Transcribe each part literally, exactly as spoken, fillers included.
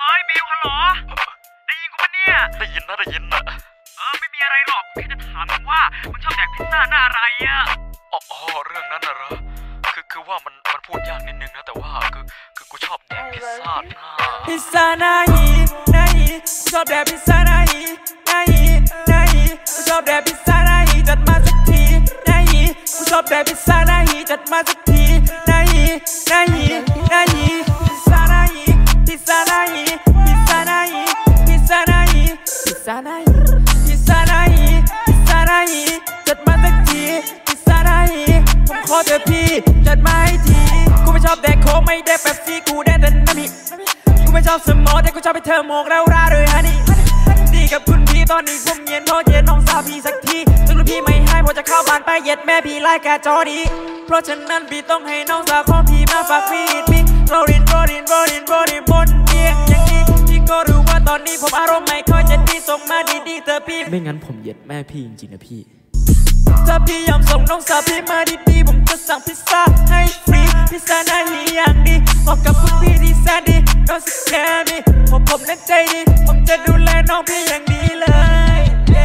ฮ้ยบิวฮัลโหลได้ยินกูปะเนี่ยได้ยินนะได้ยินนะเออไม่มีอะไรหรอกแค่จะถามมึงว่ามึงชอบแดกพิซซ่าหน้าอะไรอะอ๋อเรื่องนั้นน่ะเหรอคือคือว่ามันมันพูดยากนิดนึงนะแต่ว่าคือคือกูชอบแดกพิซซ่าหน้าพิซซ่าหน้าหีหน้าหีกูชอบแดกพิซซ่าหน้าหีหน้าหีหน้าหีกูชอบแดกพิซซ่าหน้าหีจัดมาสักทีหน้าหีกูชอบแดกพิซซ่าหน้าหีจัดมาสักทีหน้าหีหน้าหีหน้าหีพิซซ่าหน้าหีพิซซ่าหน้าหีพิซซ่าหน้าหีพิซซ่าหน้าหีพิซซ่าหน้าหีพิซซ่าหน้าหีพิซซ่าหน้าหีจัดมาสักทีพิซซ่าหน้าหีผมขอเธอพี่จัดมาให้ทีกูไม่ชอบแดกโค้กไม่แดกเป๊ปซี่กูแดกแต่น้ำมีกูไม่ชอบสมอแต่กูชอบไปเธอโมกแล้วราเลยฮะนี่ดีกับคุณพี่ตอนนี้ผมเย็นพอเย็นน้องสาวพี่สักทีถึงลูกพี่ไม่ให้พอจะเข้าบ้านไปเย็ดแม่พี่ไล่แกจอดีเพราะฉะนั้นพี่ต้องให้น้องสาวของพี่มาฝากพี่พี่โรลินโรลินโรลินโรลินบนเตียงอย่างนี้พี่ก็รู้ว่าตอนนี้ผมอารมณ์ไม่ค่อยจะดีส่งมาดีๆเธอพี่ไม่งั้นผมเย็ดแม่พี่จริงๆนะพี่ถ้าพี่ยอมส่งน้องสาวพี่มาดีๆผมจะสั่งพิซซ่าให้ฟรีพิซซ่าหน้าหีอย่างดีเหมาะกับคุณพี่ที่แสนดีน้องสิแค่มีผมผมนั้นใจดีผมจะดูแลน้องพี่อย่างดีเลย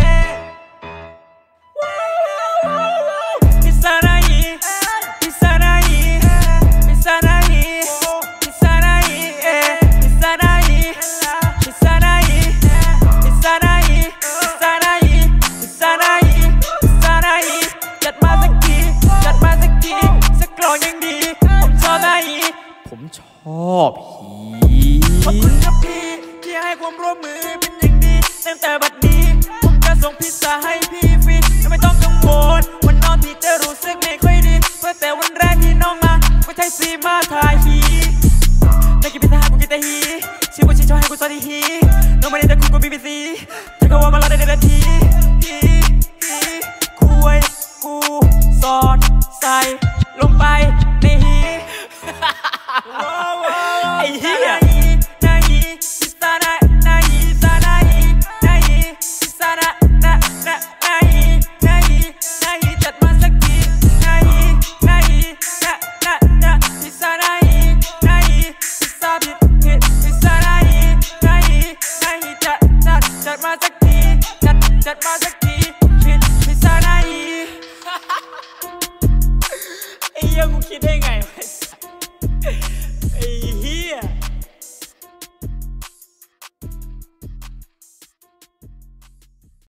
พิซซ่าหน้าหีพิซซ่าหน้าหีพิซซ่าหน้าหีพิซซ่าหน้าหีพิซซ่าหน้าหีพิซซ่าหน้าหีพิซซ่าหน้าหีพิซซ่าหน้าหีพิซซ่าหน้าหีจัดมาสักทีจัดมาสักทีสักกลองยังดีผมชอบหน้าหีผมชอบหีขอบคุณครับพี่ที่ให้ความร่วมมือเป็นอย่างดีตั้งแต่บัดนี้ผมจะส่งพิซซ่าให้พี่ฟรีไม่ต้องกังวลวันนอนพี่จะรู้สึกไม่ค่อยดีเพื่อแต่วันแรกที่น้องมาไม่ใช่ซีมาถ่ายหีได้กินพิซซ่ากูกินแต่หีชื่อว่าชิชอบให้กูสอนหีน้องไม่ได้แต่กูก็บีบีซีเธอก็ว่ามาแล้วได้นาทีหีหีคุยกูสอดใส่ลงไปในหีไอ้เหี้ยหน้าหีพิซซ่าหน้าหน้าหีพิซซ่าหน้าหีหน้าหีพิซซ่าหน้าหน้าหน้าหน้าหีหน้าหีหน้าหีจัดมาสักทีหน้าหีหน้าหีหน้าหน้าหน้าพิซซ่าหน้าหีหน้าหีพิซซ่าผิดผิดพิซซ่าหน้าหีหน้าหีหน้าหีจัดจัดจัดมาสักทีจัดจัดมาสักทีผิดพิซซ่าหน้าหีไอ้เหี้ยกูคิดได้ไง